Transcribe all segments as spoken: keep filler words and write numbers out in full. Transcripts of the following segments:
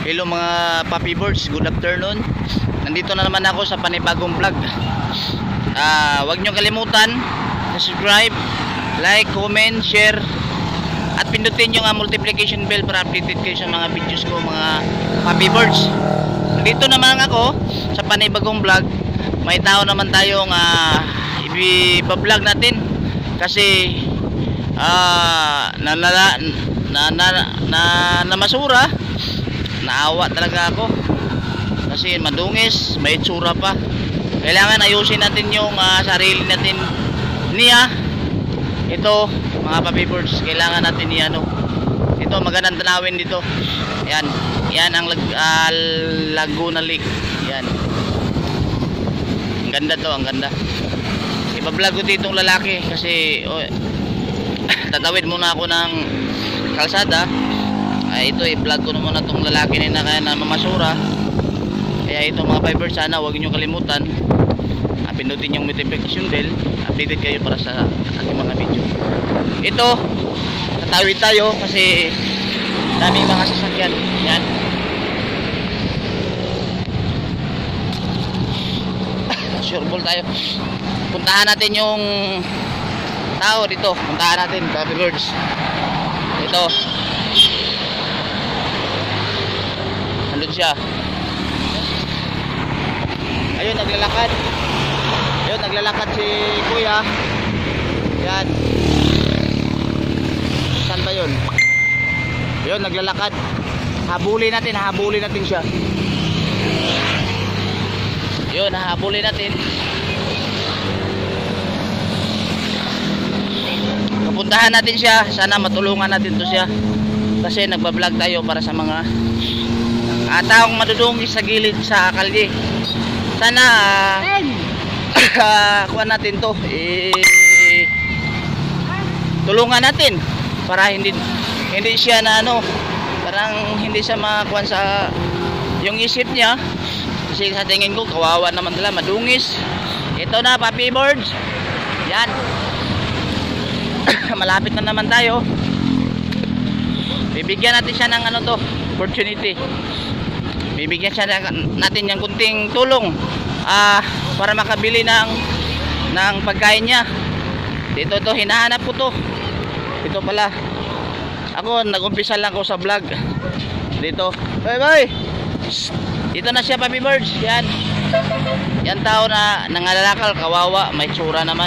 Hello mga Papi Birds, good afternoon. Nandito na naman ako sa panibagong vlog. uh, Huwag nyo kalimutan subscribe, like, comment, share, at pindutin yung uh, multiplication bell para updated kayo sa mga videos ko mga Papi Birds. Nandito naman ako sa panibagong vlog. May tao naman tayong uh, i-vlog natin kasi uh, na, na, na, na, na, na masura. Naawa talaga ako kasi madungis, may itsura pa. Kailangan ayusin natin yung uh, sarili natin niya. Ito mga Papi Birds, kailangan natin niya no. Ito magandang tanawin dito. Yan, yan ang lag, uh, Laguna Lake. Yan. Ang ganda to, ang ganda. Iba-vlog ko ditong lalaki kasi oh, tatawid muna ako ng kalsada. Ay, ito i-vlog ko na muna itong lalaki na kaya na mamasura. Kaya ito mga Papi Birds, sana huwag nyo kalimutan uh, pindutin yung notification bell, updated kayo para sa ating mga video. Ito tatawid tayo kasi daming mga sasakyan. Yan. Sure ball tayo. Puntahan natin yung tao dito. Puntahan natin Papi Birds. Ito nandun siya. Ayun naglalakad. Ayun naglalakad si kuya. Yan. Saan ba yun? Ayun naglalakad. Habulin natin, habulin natin siya. Ayun, habulin natin. Kapuntahan natin siya. Sana matulungan natin to siya kasi nagbablog tayo para sa mga uh, taong madudungis sa gilid sa kalye. Sana uh, uh, kuha natin to eh, tulungan natin para hindi hindi siya na ano, parang hindi siya makakuha sa yung isip niya kasi sa tingin ko kawawa naman talaga, madungis. Ito na Papi Birds. Yan. Malapit na naman tayo. Bibigyan natin siya ng ano to, opportunity. Bibigyan siya natin ng kunting tulong uh, para makabili ng ng pagkain niya. Dito to, hinahanap ko to. Ito pala. Ako nag-umpisa lang ako sa vlog. Dito. Bye bye. Dito na siya Papi Birds. Yan. Yan tao na nangalalakal, kawawa, may tsura naman.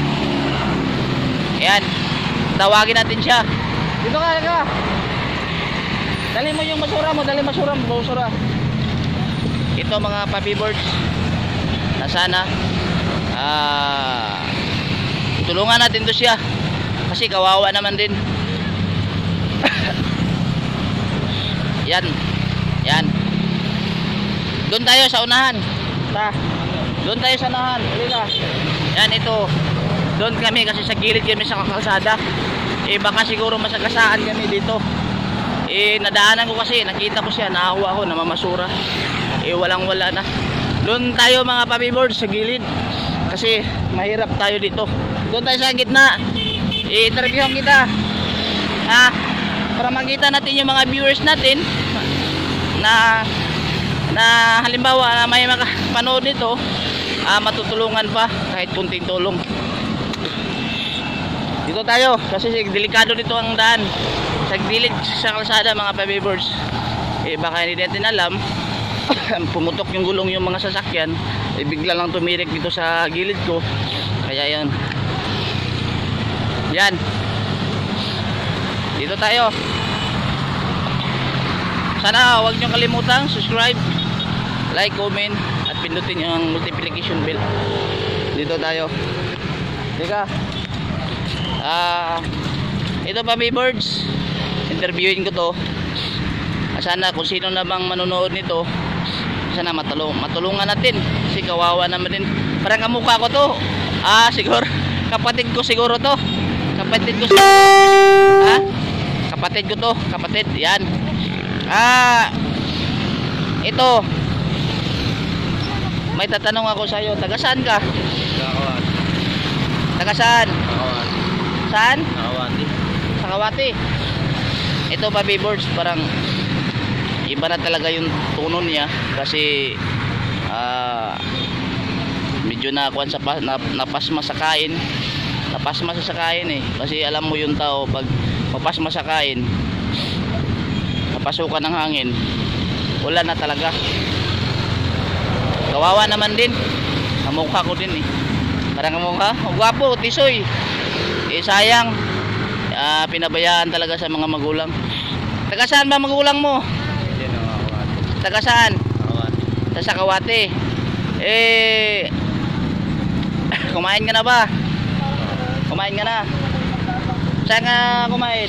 Yan. Tawagin natin siya. Dito ka, ka. Dali mo yung masura mo, dali masura mo, basura. Ito mga Papi Birds, na sana uh, tulungan natin to siya kasi kawawa naman din. Yan. Yan. Doon tayo sa unahan. Ta. Doon tayo sa unahan. Halika. Yan ito. Doon kami kasi sa gilid kami sa kalsada. Eh baka siguro masagasaan kami dito. Eh nadaanan ko kasi, nakita ko siya, nakakuha ako, namamasura. Eh walang wala na. Doon tayo mga Papi Birds sa gilid kasi mahirap tayo dito. Doon tayo sa gitna. I-interviewin kita ha, para makita natin yung mga viewers natin na na halimbawa na may makapanood nito, uh, matutulungan pa kahit kunting tulong. Dito tayo kasi delikado dito ang daan sa gilid sa kalsada mga Papi Birds. Eh baka hindi natin alam pumutok yung gulong yung mga sasakyan, eh, bigla lang tumirik dito sa gilid ko. Kaya yan. Yan. Dito tayo. Sana huwag nyo kalimutan subscribe, like, comment, at pindutin yung multiplication bell. Dito tayo. Teka. Ah, uh, ito Papi Birds, interviewin ko to. Sana kung sino na bang manonood nito, sana matulung matulungan natin kasi kawawa naman din. Parang kamukha ko to. Ah, siguro kapatid ko siguro to. Kapatid ko. Ha? Kapatid ko to, kapatid. Yan. Ah, ito. May tatanong ako sa iyo. Taga saan ka? Taga saan? Saan? Sa Kawati. Ito Papi Birds, parang iba na talaga yung tono niya kasi ah, medyo nakuan sa pa, na, napasma sa kain napasma sa kain eh, kasi alam mo yung tao pag mapasma sa kain, napasukan ng hangin, wala na talaga. Kawawa naman din, kamukha ko din eh, parang kamukha, gwapo, tisoy eh, sayang uh, pinabayaan talaga sa mga magulang. Taga saan ba magulang mo? Taga saan? Sa Kawate. Eh, kumain ka na ba? Kumain ka na? Saan ka kumain?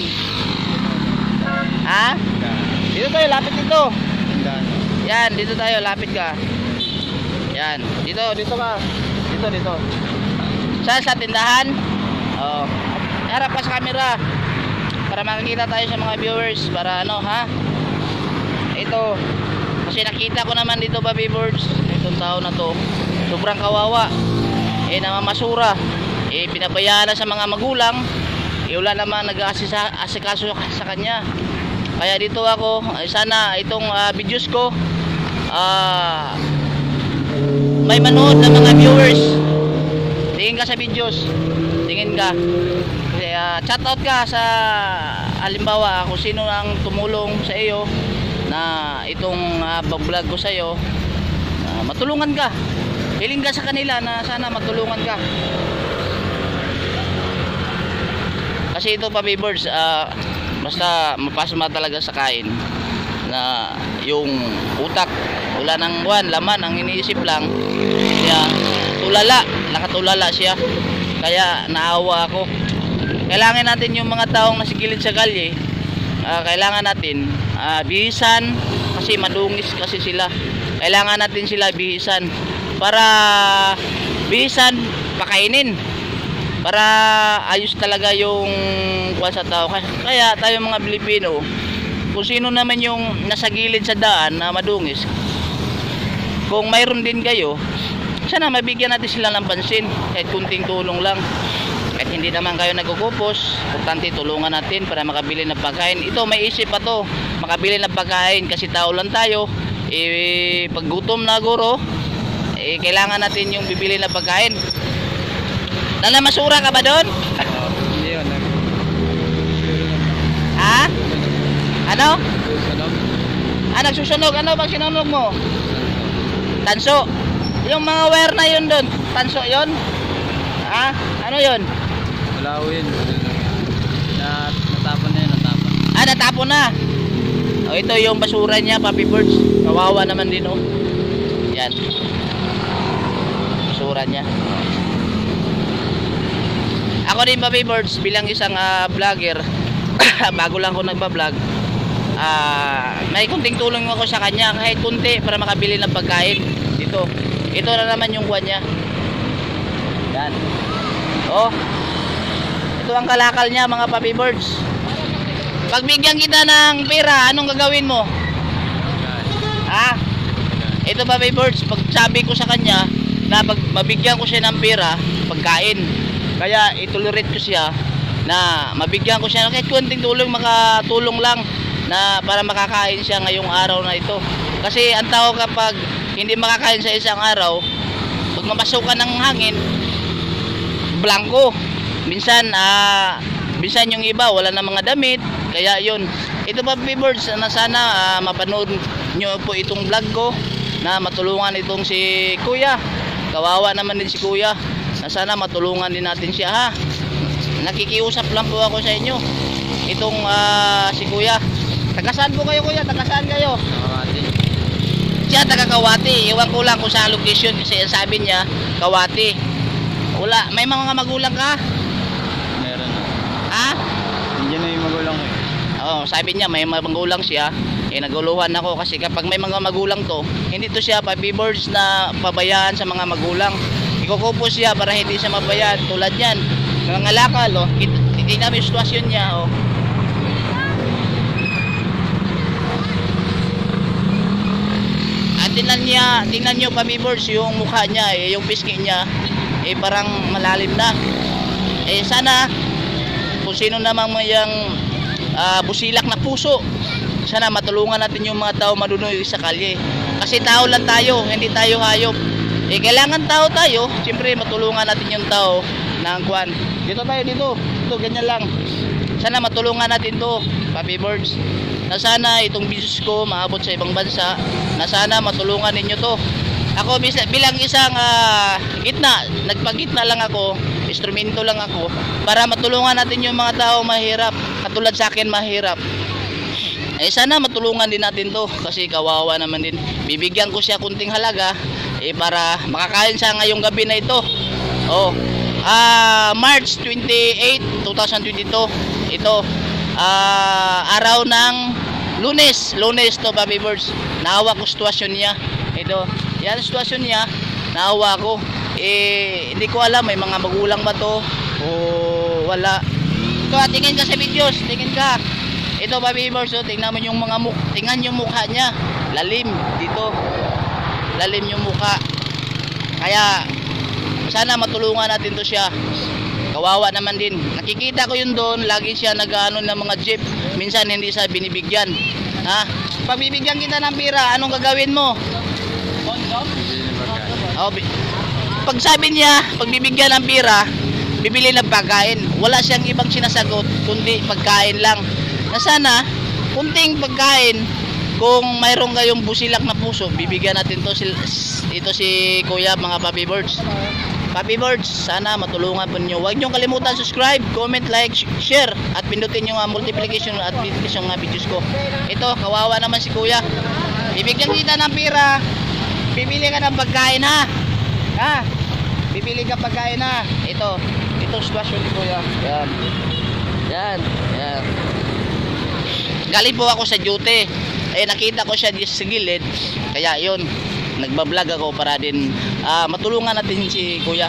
Ha? Dito tayo, lapit dito. Yan, dito tayo, lapit ka. Yan, dito, dito ka. Dito, dito. Saan, sa tindahan? Oo. Harap ka sa camera para makikita tayo sa mga viewers, para ano, ha? Ito, kasi nakita ko naman dito ba viewers, itong tao na to sobrang kawawa, eh namamasura, eh pinabayaan na sa mga magulang, eh wala naman nag-aasikaso sa kanya. Kaya dito ako, eh, sana itong uh, videos ko uh, may manood ng mga viewers. Tingin ka sa videos, tingin ka, uh, chat out ka sa halimbawa kung sino ang tumulong sa iyo na itong uh, vlog ko sa iyo, uh, matulungan ka, hiling ka sa kanila na sana matulungan ka. Kasi ito pa viewers, uh, basta mapasma talaga sa kain na yung utak, wala nang buwan, laman, ang iniisip lang siya, tulala, nakatulala siya. Kaya naawa ako. Kailangan natin yung mga taong nasigilid sa kalye, uh, kailangan natin uh, bihisan, kasi madungis kasi sila. Kailangan natin sila bihisan para bihisan, pakainin, para ayos talaga yung kuwan sa tao. Kaya tayo mga Pilipino, kung sino naman yung nasa gilid sa daan na madungis, kung mayroon din kayo, sana mabigyan natin sila ng pansin, kahit kunting tulong lang. Kahit hindi naman kayo nagkukupos, importante tulungan natin para makabili ng pagkain. Ito may isip pa to, makabili ng pagkain, kasi tao lang tayo. Eh, pag gutom na guro, eh, kailangan natin yung bibili ng pagkain. Nalamasura ka ba doon? Hindi yun. Ha? Ano? Ah, nagsusunog. Ano bang sinunog mo? Tanso. Yung mga wire na yun doon, tanso yun? Ha? Ano yun? Wala ko yun. Na, natapon na yun, natapon. Ah, natapon na. O, ito yung basura niya, Papi Birds. Kawawa naman din, oh. Yan. Basura niya. Ako din, Papi Birds, bilang isang uh, vlogger, bago lang ako nagbablog, uh, may kunting tulong ako sa kanya, kahit kunti, para makabili ng pagkain. Dito. Ito na naman yung kuwan niya. Yan. Oh. Ito ang kalakal niya, mga Papi Birds. Pagbigyan kita ng pera, anong gagawin mo? Ha? Ito Papi Birds, pag sabi ko sa kanya na pag mabigyan ko siya ng pera, pagkain. Kaya itolerate ko siya na mabigyan ko siya ng kahit kunting tulong, makatulong lang na para makakain siya ngayong araw na ito. Kasi ang tao kapag hindi makakain sa isang araw, pag mapasukan ng hangin, blanco. Minsan, ah, minsan yung iba wala na mga damit. Kaya yun, ito Papi Birds, na sana ah, mapanood nyo po itong vlog ko, na matulungan itong si Kuya. Kawawa naman din si Kuya, na sana matulungan din natin siya, ha. Nakikiusap lang po ako sa inyo. Itong uh, si Kuya, tagasaan po kayo Kuya, tagasaan kayo? Kawate. Siya taga Kawate. Iwan ko lang kung sa location, kasi sabi niya Kawate. Wala, may mga magulang ka? Meron na. Ha? Hindi na yung magulang ko eh. Oo, sabi niya may mga magulang siya. Eh naguluhan ako kasi kapag may mga magulang to, hindi to siya Papi Birds na pabayaan sa mga magulang. Ikukupos siya para hindi siya mabayaan. Tulad yan, nangangalakal, oh. Tingnan mo yung sitwasyon niya, oh. At tingnan niya, tingnan niyo Papi Birds, yung mukha niya, eh, yung pisngi niya, eh parang malalim na. Eh sana kung sino namang may yung uh, busilak na puso, sana matulungan natin yung mga tao manunoy sa kalye. Kasi tao lang tayo, hindi tayo hayop. Eh kailangan tao tayo, siyempre matulungan natin yung tao ng kwan. Dito tayo dito, ito ganyan lang. Sana matulungan natin to, Papi Birds. Na sana itong business ko maabot sa ibang bansa, na sana matulungan ninyo to. Ako bilang isang uh, gitna, nagpagitna lang ako, instrumento lang ako para matulungan natin yung mga tao mahirap, katulad sa akin mahirap. Eh sana matulungan din natin to kasi kawawa naman din. Bibigyan ko siya kunting halaga eh para makakain siya ngayong gabi na ito. Oh, ah uh, March twenty-eighth, twenty twenty-two. Ito uh, araw ng Lunes, Lunes to Papi Birds. Naawa ko sitwasyon niya. Ito, yan sitwasyon niya. Naawa ko. Eh hindi ko alam may mga magulang ba to o wala. Ito, tingin ka sa videos, tingin ka. Ito Papi Birds, oh, tingnan mo yung mga muk, tingnan yung mukha niya. Lalim dito. Lalim yung mukha. Kaya sana matulungan natin to siya. Kawawa naman din. Nakikita ko yun doon, lagi siya nag-ano ng mga jeep. Minsan hindi siya binibigyan. Ha? Pagbibigyan kita ng pira, anong gagawin mo? Oh, pag sabi niya, pagbibigyan ng pira, bibili ng pagkain. Wala siyang ibang sinasagot kundi pagkain lang. Na sana kunting pagkain, kung mayroong kayong busilak na puso, bibigyan natin to si, ito si Kuya, mga Papi Birds. Papi Birds, sana matulungan po niyo. Huwag niyo kalimutan subscribe, comment, like, share at pindutin yung uh, multiplication at notification ng videos ko. Ito, kawawa naman si Kuya. Bibigyan kita ng pira, bibili ka ng pagkain ha. Ha? Bibili ka pagkain ha. Ito, ito sitwasyon ni Kuya. Yan. Yan, yan. Galing po ako sa duty. Eh nakita ko siya dito sa gilid. Kaya yun, nagbablog ako para din uh, matulungan natin si Kuya.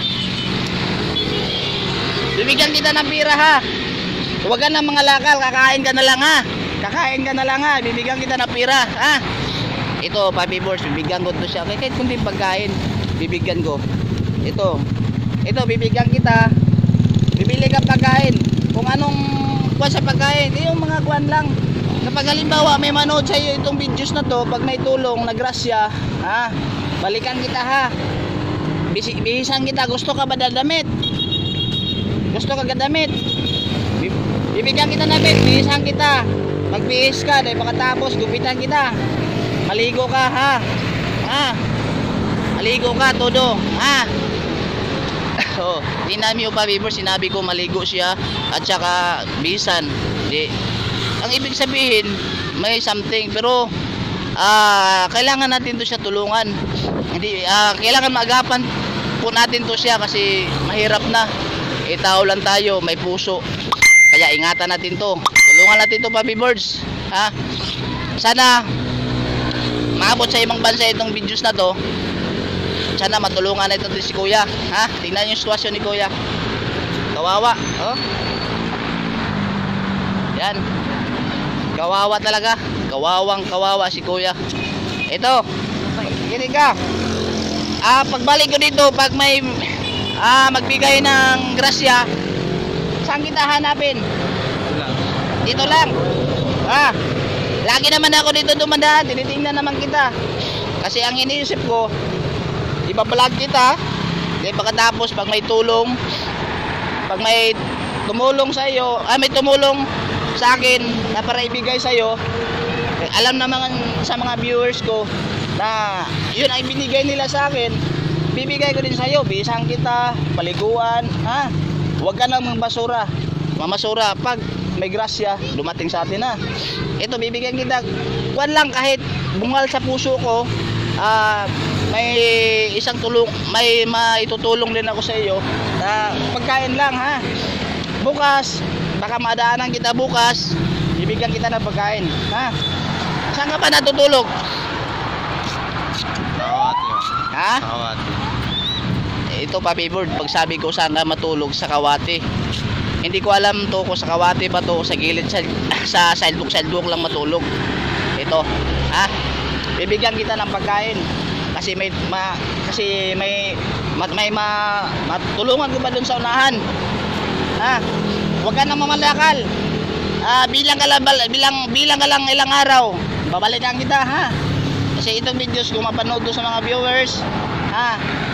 Bibigyan kita ng pira ha. Huwag ka na mga lakal, kakain ka na lang ha. Kakain ka na lang ha. Bibigyan kita ng pira ha. Ito Papi Birds, bibigyan ko to siya. Kahit kundi pagkain, bibigyan ko. Ito. Ito bibigyan kita. Bibili ka pagkain. Kung anong kuwan sa pagkain, yung mga kuwan lang. Kapag halimbawa may manood sa iyo itong videos na to, pag may tulong, nagrasya, ha, balikan kita ha. Bihisan kita, gusto ka ba dadamit? Gusto ka gadamit? Bibigyan kita na bet, bihisan kita. Magbihis ka, dahil pagkatapos gupitan kita. Maligo ka ha. Ha? Maligo ka todo, ha? Oh, tingnan mo Papi Birds, sinabi ko maligo siya at saka bihisan. Di ang ibig sabihin may something, pero uh, kailangan natin to siya tulungan. Hindi uh, kailangan maagapan po natin to siya kasi mahirap na. Eh tao lang tayo, may puso. Kaya ingatan natin to. Tulungan natin to Papi Birds. Ha? Sana maabot sa ibang bansa itong videos na to. Sana matulungan natin si Kuya. Ha? Tingnan yung sitwasyon ni Kuya. Kawawa, oh. Yan. Kawawa talaga. Kawawang kawawa si Kuya. Ito. Gini ka. Ah, pagbalik ko dito, pag may ah, magbigay ng grasya, saan kita hanapin? Dito lang. Ah, lagi naman ako dito dumadaan. Tinitingnan naman kita. Kasi ang iniisip ko, ibablog kita. Di pagkatapos, pag may tulong, pag may tumulong sa iyo, ah, may tumulong sa akin na para ibigay sa iyo, eh, alam naman sa mga viewers ko na yun ay binigay nila sa akin, bibigay ko din sa iyo. Bisan kita, paliguan, ha? Huwag ka nang basura, mamasura. Pag may grasya, dumating sa atin ha. Ito, bibigyan kita. Kuwan lang, kahit bungal sa puso ko, ah, may isang tulong, may maitutulong din ako sa iyo na pagkain lang ha. Bukas, baka madaanan kita bukas, bibigyan kita ng pagkain ha. Saan ka pa natutulog? Kawati. Ha? Kawati. Ito Papi Bird, pag sabi ko saan ka matulog, sa Kawati. Hindi ko alam to kung sa Kawati pa to, sa gilid, sa, sa sidewalk sidewalk lang matulog. Ito ha, bibigyan kita ng pagkain kasi may ma, kasi may may, may ma, matulungan ko pa dun sa unahan ha. Huwag ka nang mamalakal Ah, bilang ka lang, bal- bilang, bilang ka lang ilang araw. Babalikan kita ha. Kasi itong videos kung mapanood do sa mga viewers, ha,